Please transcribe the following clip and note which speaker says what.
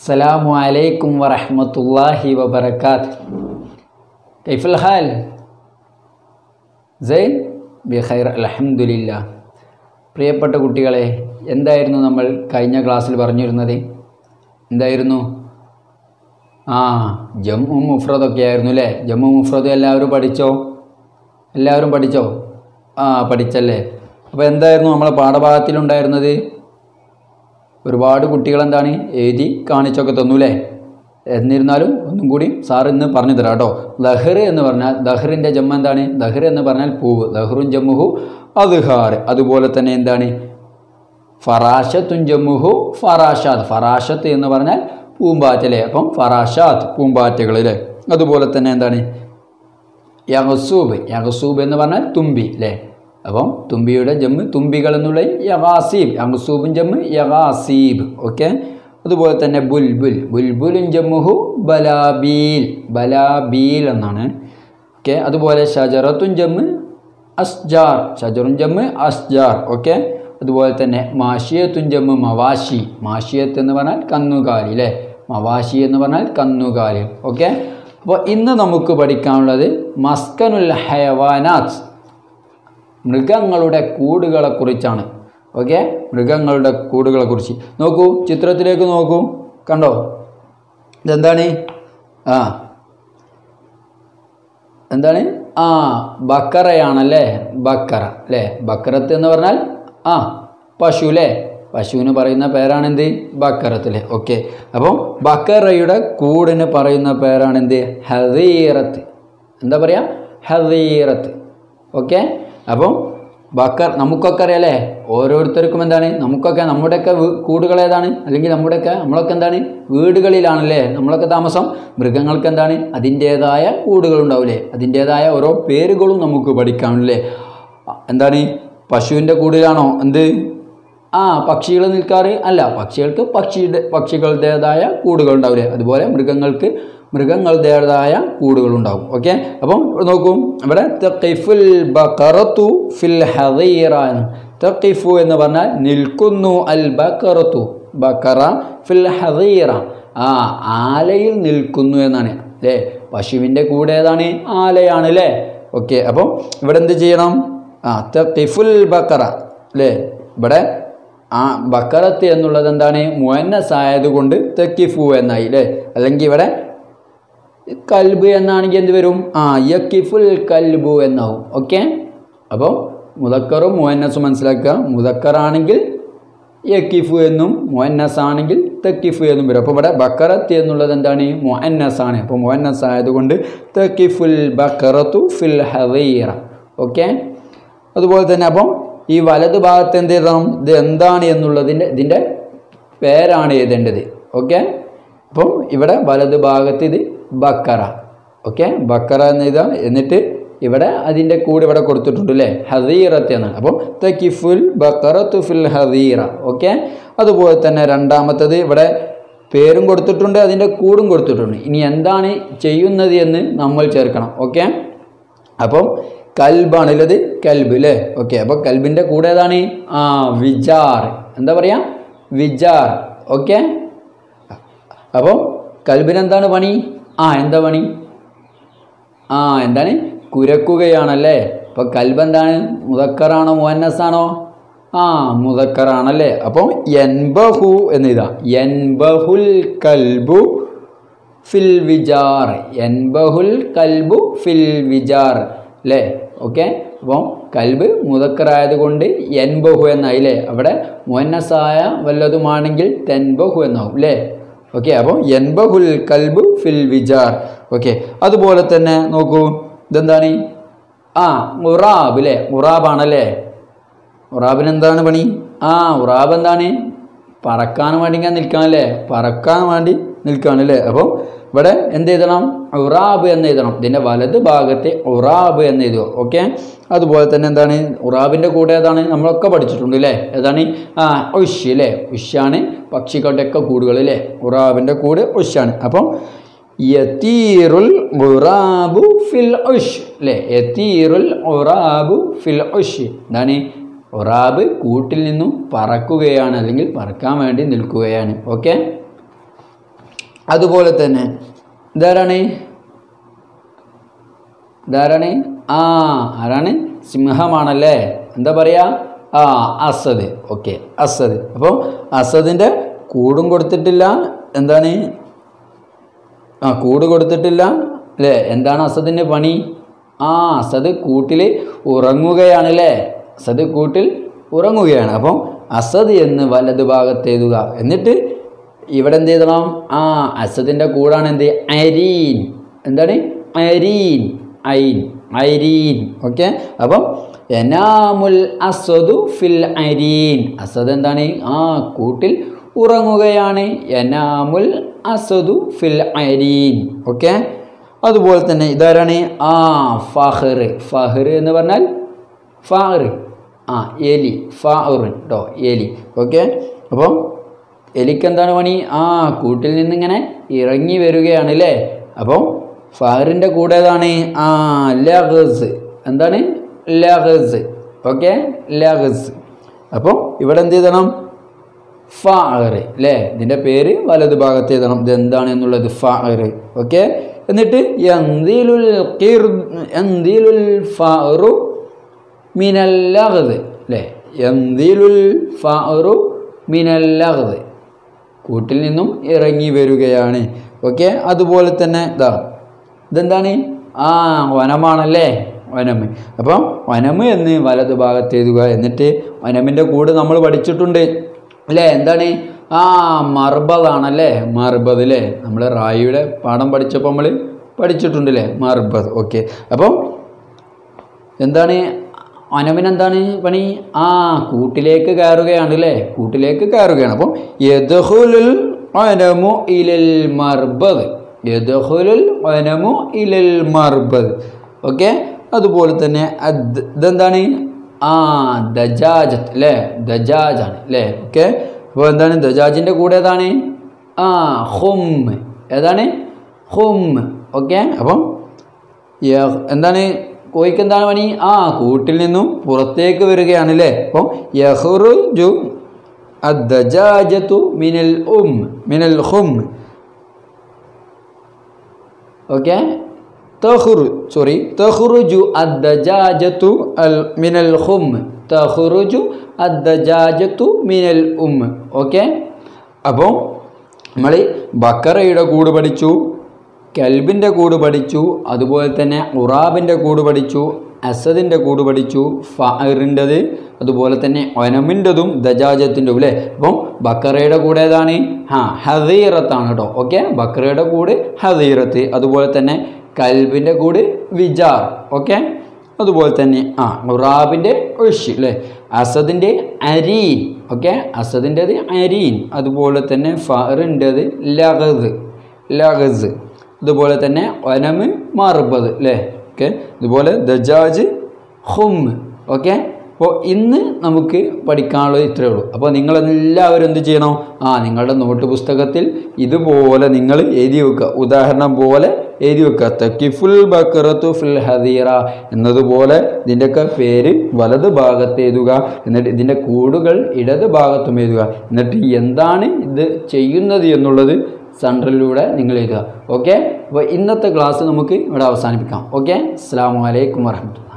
Speaker 1: السلام عليكم ورحمة الله وبركاته. كيف الحال؟ زين بخير الحمد لله. പ്രിയപ്പെട്ട കുട്ടികളെ, എന്തായിരുന്നു നമ്മൾ കഴിഞ്ഞ ക്ലാസ്സിൽ പറഞ്ഞിരുന്നത്? എന്തായിരുന്നു? ജമ്മു മുഫ്രദൊക്കെ ആയിരുന്നു അല്ലേ? ജമ്മു മുഫ്രദ് എല്ലാവരും പഠിച്ചോ? പഠിച്ചല്ലേ? അപ്പോൾ എന്തായിരുന്നു നമ്മളെ പാഠഭാഗത്തിലുണ്ടായിരുന്നത്? ഒരുപാട് കുട്ടികൾ എന്താണ് എഴുതി കാണിച്ചൊക്കെ തന്നു അല്ലേ? എന്നിരുന്നാലും ഒന്നും കൂടി സാർ ഇന്ന് പറഞ്ഞു തരാം കേട്ടോ. ദഹർ എന്ന് പറഞ്ഞാൽ ദഹറിൻ്റെ ജമ്മ എന്താണ്? ദഹർ എന്ന് പറഞ്ഞാൽ പൂവ്. ദഹറുൻ ജമ്മുഹു അദ്ഹാർ. അതുപോലെ തന്നെ എന്താണ്? ഫറാഷത്തുൻ ജമ്മുഹു ഫറാഷാത്ത്. ഫറാഷത്ത് എന്ന് പറഞ്ഞാൽ പൂമ്പാറ്റല്ലേ? അപ്പം ഫറാഷാത്ത് പൂമ്പാറ്റകൾ അല്ലേ? അതുപോലെ തന്നെ എന്താണ്? യഗസൂബ്. യഗസൂബ് എന്ന് പറഞ്ഞാൽ തുമ്പി അല്ലേ? അപ്പം തുമ്പിയുടെ ജമ്മ് തുമ്പികൾ എന്നുള്ള യഗാസീബ്. യഗസൂബും ജമ്മ് യഗാസീബ്. ഓക്കെ. അതുപോലെ തന്നെ ബുൽബുൽ. ബുൽബുലും ജമ്മുഹു ബലാബീൽ. ബലാബീൽ എന്നാണ്. ഓക്കെ. അതുപോലെ ഷജറത്തുൻ ജമ്മ് അസ്ജാർ. ഷജറുൻ ജമ്മ് അസ്ജാർ. ഓക്കെ. അതുപോലെ തന്നെ മാഷിയത്തുൻ ജമ്മ് മവാഷി. മാഷിയത്ത് എന്ന് പറഞ്ഞാൽ കന്നുകാലി അല്ലേ? മവാഷി എന്ന് പറഞ്ഞാൽ കന്നുകാലി. ഓക്കെ. അപ്പോൾ ഇന്ന് നമുക്ക് പഠിക്കാനുള്ളത് മസ്കനുൽ ഹയവാനാത്ത്, മൃഗങ്ങളുടെ കൂടുകളെ കുറിച്ചാണ്. ഓക്കെ. മൃഗങ്ങളുടെ കൂടുകളെ കുറിച്ച് നോക്കൂ, ചിത്രത്തിലേക്ക് നോക്കൂ. കണ്ടോ? ഇതെന്താണ്? എന്താണ്? ബക്കറയാണല്ലേ? ബക്കറ അല്ലേ? ബക്കറത്ത് എന്ന് പറഞ്ഞാൽ പശു അല്ലേ? പശുവിന് പറയുന്ന പേരാണെന്ത്? ബക്കറത്ത്. ഓക്കെ. അപ്പം ബക്കറയുടെ കൂടിന് പറയുന്ന പേരാണെന്ത്? ഹദീറത്ത്. എന്താ പറയുക? ഹദീറത്ത്. ഓക്കെ. അപ്പം നമുക്കൊക്കെ അറിയാലേ, ഓരോരുത്തർക്കും എന്താണ്, നമ്മുടെയൊക്കെ കൂടുകൾ ഏതാണ്? അല്ലെങ്കിൽ നമ്മളൊക്കെ എന്താണ്, വീടുകളിലാണല്ലേ നമ്മളൊക്കെ താമസം. മൃഗങ്ങൾക്ക് എന്താണ്, അതിൻ്റേതായ കൂടുകളുണ്ടാവില്ലേ? അതിൻ്റേതായ ഓരോ പേരുകളും നമുക്ക് പഠിക്കാമല്ലേ? എന്താണ്? പശുവിൻ്റെ കൂടിലാണോ എന്ത് പക്ഷികൾ നിൽക്കാറ്? അല്ല, പക്ഷികൾക്ക് പക്ഷികളുടേതായ കൂടുകൾ ഉണ്ടാവില്ലേ? അതുപോലെ മൃഗങ്ങളുടേതായ കൂടുകളുണ്ടാവും. ഓക്കെ. അപ്പം നോക്കൂ, ഇവിടെ തഖിഫുൽ ബഖറത്തു ഫിൽ ഹദീറ. തഖിഫു എന്ന് പറഞ്ഞാൽ നിൽക്കുന്നു. അൽ ബഖറത്തു ബഖറ ഫിൽ ഹദീറ ആലയിൽ നിൽക്കുന്നു എന്നാണ് അല്ലേ? പശുവിൻ്റെ കൂടെ ഏതാണ്? ആലയാണ് അല്ലേ? ഓക്കെ. അപ്പം ഇവിടെ എന്ത് ചെയ്യണം? തഖിഫുൽ ബഖറ അല്ലേ? ഇവിടെ ബക്കറത്ത് എന്നുള്ളത് എന്താണ്? മുഅന്നസ് ആയതുകൊണ്ട് തഖിഫു എന്നായി അല്ലേ? അല്ലെങ്കിൽ ഇവിടെ കൽബ് എന്നാണെങ്കിൽ എന്ത് വരും? യഖിഫുൽ കൽബു എന്നാവും. ഓക്കെ. അപ്പോൾ മുദക്കറും മുഅന്നസും മനസ്സിലാക്കുക. മുദക്കറാണെങ്കിൽ യഖിഫു എന്നും മുഅന്നസ് ആണെങ്കിൽ തഖിഫു എന്നും വരും. അപ്പോൾ ഇവിടെ ബക്കറത്ത് എന്നുള്ളത് എന്താണ്? മുഅന്നസ് ആണ്. അപ്പോൾ മുഅന്നസ് ആയതുകൊണ്ട് തഖിഫുൽ ബക്കറത്തു ഫിൽ ഹദീറ. ഓക്കെ. അതുപോലെ തന്നെ അപ്പം ഈ വലതു ഭാഗത്ത് എന്ത് എഴുതണം? ഇത് എന്താണ് ഇതിൻ്റെ പേരാണ് എഴുതേണ്ടത്. ഓക്കെ. അപ്പം ഇവിടെ വലതു ഭാഗത്ത് ഇത് ബക്കറ. ഓക്കെ. ബക്കറ എന്ന് എഴുതാം. എന്നിട്ട് ഇവിടെ അതിൻ്റെ കൂടെ ഇവിടെ കൊടുത്തിട്ടുണ്ട് അല്ലേ? ഹദീറത്ത് എന്നാണ്. അപ്പം തഖിഫുൽ ബക്കറത്തു ഫിൽ ഹദീറ. ഓക്കെ. അതുപോലെ തന്നെ രണ്ടാമത്തത് ഇവിടെ പേരും കൊടുത്തിട്ടുണ്ട്, അതിൻ്റെ കൂടും കൊടുത്തിട്ടുണ്ട്. ഇനി എന്താണ് ചെയ്യുന്നത് എന്ന് നമ്മൾ ചേർക്കണം. ഓക്കെ. അപ്പം കൽബാണുള്ളത്. കൽബ് അല്ലേ? ഓക്കെ. അപ്പോൾ കൽബിൻ്റെ കൂടെ ഏതാണ്? വിജാർ. എന്താ പറയുക? വിജാർ. ഓക്കെ. അപ്പം കൽബിന് എന്താണ് പണി? എന്താ പണി? എന്താണ്? കുരക്കുകയാണല്ലേ? അപ്പോൾ കൽബ് എന്താണ്? മുദക്കറാണോ മുഅന്നസാണോ? മുദക്കറാണല്ലേ? അപ്പോൾ യൻബഹു എന്ന് ഇതാ. യൻബഹുൽ കൽബു ഫിൽ വിജാർ. യൻബഹുൽ കൽബു ഫിൽ വിജാർ അല്ലേ? ഓക്കെ. അപ്പോൾ കൽബ് മുദക്കറായതുകൊണ്ട് യൻബഹു എന്നായി അല്ലേ? അവിടെ മുഅന്നസായ വല്ലതുമാണെങ്കിൽ തെൻബഹു എന്നാവും അല്ലേ? ഓക്കെ. അപ്പോൾ യൻബഹുൽ കൽബു ഫിൽ വിജാർ. ഓക്കെ. അതുപോലെ തന്നെ നോക്കൂ, ഇതെന്താണ്? ഉറാബ് അല്ലേ? ഉറാബാണല്ലേ? ഉറാബിന് എന്താണ് പണി? ഉറാബ് എന്താണ്? പറക്കാൻ വേണ്ടി നിൽക്കാനല്ലേ? പറക്കാൻ വേണ്ടി നിൽക്കുകയാണല്ലേ? അപ്പോൾ ഇവിടെ എന്ത് എഴുതണം? ഉറാബ് എന്ന് എഴുതണം. ഇതിൻ്റെ വലത് ഭാഗത്തെ ഉറാബ് എന്ന് എഴുതുക. ഓക്കെ. അതുപോലെ തന്നെ എന്താണ്? ഉറാബിൻ്റെ കൂടെ ഏതാണ്? നമ്മളൊക്കെ പഠിച്ചിട്ടുണ്ട് അല്ലേ? ഏതാണ്? ഉഷ് അല്ലേ? ഉഷാണ് പക്ഷികളുടെയൊക്കെ കൂടുകൾ അല്ലേ? ഉറാബിൻ്റെ കൂടെ ഉഷാണ്. അപ്പം യതീറുൽ ഉറാബു ഫിൽ ഉഷ് അല്ലേ? യതീറുൽ ഉറാബു ഫിൽ ഉഷ്. എന്താണ്? ഉറാബ് കൂട്ടിൽ നിന്നും പറക്കുകയാണ്, അല്ലെങ്കിൽ പറക്കാൻ വേണ്ടി നിൽക്കുകയാണ്. ഓക്കെ. അതുപോലെ തന്നെ ഇതാരാണ് ആരാണ്? സിംഹമാണല്ലേ. എന്താ പറയാ? അസദ്. ഓക്കെ, അസദ്. അപ്പോൾ അസദിൻ്റെ കൂടും കൊടുത്തിട്ടില്ല. എന്താണ്? കൂട് കൊടുത്തിട്ടില്ല അല്ലേ? എന്താണ് അസദിൻ്റെ പണി? അസദ് കൂട്ടിൽ ഉറങ്ങുകയാണല്ലേ. അസദ് കൂട്ടിൽ ഉറങ്ങുകയാണ്. അപ്പം അസദ് എന്ന് വലതു ഭാഗത്ത് എഴുതുക. എന്നിട്ട് ഇവിടെ എന്ത് ചെയ്യണം? അസദിൻ്റെ കൂടാണ് എന്ത്? അരീൻ. എന്താണ്? അരീൻ. ഐരീൻ. ഓക്കെ. അപ്പം യനാമുൽ അസദു ഫിൽ അരീൻ. അസദ് എന്താണ്? കൂട്ടിൽ ഉറങ്ങുകയാണ്. യനാമുൽ അസദു ഫിൽ അരീൻ. ഓക്കെ. അതുപോലെ തന്നെ ഇതാരാണ്? ഫഹർ. ഫഹർ എന്ന് പറഞ്ഞാൽ ഫഹർ എലി. ഫഹർ കേട്ടോ, എലി. ഓക്കെ. അപ്പം എലിക്ക് എന്താണ് പണി? കൂട്ടിൽ നിന്നിങ്ങനെ ഇറങ്ങി വരികയാണ് അല്ലേ. അപ്പം ഫഹറിൻ്റെ കൂടെ ഏതാണ്? ലഗ്സ്. എന്താണ്? ലഗ്സ്. ഓക്കെ, ലഗ്സ്. അപ്പം ഇവിടെ എന്ത് ചെയ്യണം? ഫഹർ അല്ലേ. ഇതിൻ്റെ പേര് വലതു ഭാഗത്ത് എഴുതണം. ഇത് എന്താണ് എന്നുള്ളത്? ഫഹർ. ഓക്കെ. എന്നിട്ട് യൻദിലുൽ ഫഹറു മിനൽ ലഗ്സ് അല്ലേ. യൻദിലുൽ ഫഹറു മിനൽ ലഗ്സ്, കൂട്ടിൽ നിന്നും ഇറങ്ങി വരികയാണ്. ഓക്കെ. അതുപോലെ തന്നെ ഇതെന്താണ്? വനമാണല്ലേ. വനം. അപ്പം വനം എന്ന് വലതു ഭാഗത്ത് എഴുതുക. എന്നിട്ട് വനമിൻ്റെ കൂട് നമ്മൾ പഠിച്ചിട്ടുണ്ട് അല്ലേ. എന്താണ്? മർബദാണല്ലേ. മർബദ് അല്ലേ. നമ്മൾ റായിയുടെ പാഠം പഠിച്ചപ്പോൾ നമ്മൾ പഠിച്ചിട്ടുണ്ടല്ലേ, മർബദ്. ഓക്കെ. അപ്പം എന്താണ്? വനമിനെന്താണ് പണി? കൂട്ടിലേക്ക് കയറുകയാണ് അല്ലേ. കൂട്ടിലേക്ക് കയറുകയാണ്. അപ്പം യദ്ഖുലുൽ വനമു ഇലൽ മർബദ്. യദ്ഖുലുൽ വനമു ഇലൽ മർബദ്. ഓക്കെ. അതുപോലെ തന്നെ ഇതെന്താണ്? ദജാജത്ത് അല്ലേ. ദജാജാണ് അല്ലേ. ഓക്കെ. അപ്പോൾ എന്താണ്? ദജാജിൻ്റെ കൂടെ ഏതാണ്? ഹും. ഏതാണ്? ഹും. ഓക്കെ. അപ്പം എന്താണ്? കോഴിക്ക് എന്താണ് പണി? കൂട്ടിൽ നിന്നും പുറത്തേക്ക് വരികയാണ് അല്ലേ. അപ്പം യഖ്റുജു അദ്ദജാജതു മിനൽ ഹും. ഓക്കെ. തഖ്റുജു അദ്ദജാജതു മിനൽ ഹും. തഖ്റുജു അദ്ദജാജതു മിനൽ ഉം. ഓക്കെ. അപ്പോൾ നമ്മൾ ബക്കറയുടെ കൂട് പഠിച്ചു, കൽബിൻ്റെ കൂട് പഠിച്ചു, അതുപോലെ തന്നെ ഉറാബിൻ്റെ കൂട് പഠിച്ചു, അസദിൻ്റെ കൂട് പഠിച്ചു, ഫഹറിൻ്റെത്, അതുപോലെ തന്നെ ഒനമിൻ്റെതും ദജാജത്തിൻ്റെതും അല്ലേ. അപ്പം ബക്കറയുടെ കൂടെ ഏതാണ്? ഹദീറത്താണ് കേട്ടോ. ഓക്കെ. ബക്കറയുടെ കൂടെ ഹദീറത്ത്. അതുപോലെ തന്നെ കൽബിൻ്റെ കൂടെ വിജാർ. ഓക്കെ. അതുപോലെ തന്നെ ഉറാബിൻ്റെ ഉഷ് അല്ലേ. അസദിൻ്റെ അരീൻ. ഓക്കെ. അസദിൻ്റെത് അരീൻ. അതുപോലെ തന്നെ ഫഹറിൻ്റെത് ലഗ്സ്. അതുപോലെ തന്നെ ഒനമ് മർബദ് അല്ലേ. ഓക്കെ. ഇതുപോലെ ദജാജ് ഹും. ഓക്കെ. അപ്പോൾ ഇന്ന് നമുക്ക് പഠിക്കാനുള്ളത് ഇത്രയേ ഉള്ളൂ. അപ്പോൾ നിങ്ങളെല്ലാവരും എന്ത് ചെയ്യണം? നിങ്ങളുടെ നോട്ട് പുസ്തകത്തിൽ ഇതുപോലെ നിങ്ങൾ എഴുതി വെക്കുക. ഉദാഹരണം പോലെ എഴുതി വെക്കുക. തക്കിഫുൽ ബക്കറത്തു ഫിൽ ഹദീറ എന്നതുപോലെ ഇതിൻ്റെയൊക്കെ പേര് വലത് ഭാഗത്ത് എഴുതുക. എന്നിട്ട് ഇതിൻ്റെ കൂടുകൾ ഇടത് ഭാഗത്തും എഴുതുക. എന്നിട്ട് എന്താണ് ഇത് ചെയ്യുന്നത് എന്നുള്ളത് സെൻട്രലിലൂടെ നിങ്ങൾ എഴുതുക. ഓക്കെ. അപ്പോൾ ഇന്നത്തെ ക്ലാസ് നമുക്ക് ഇവിടെ അവസാനിപ്പിക്കാം. ഓക്കെ. അസ്സലാമു അലൈക്കും വറഹ്മത്തുള്ളാഹി.